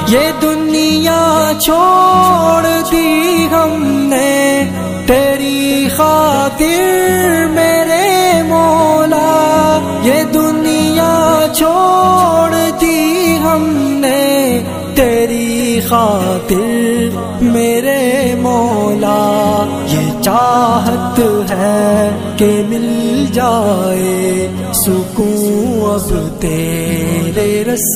ये दुनिया छोड़ दी हमने तेरी खातिर मेरे मौला। ये दुनिया छोड़ दी हमने तेरी खातिर मेरे मौला। ये चाहत है कि मिल जाए सुकून अब तेरे रस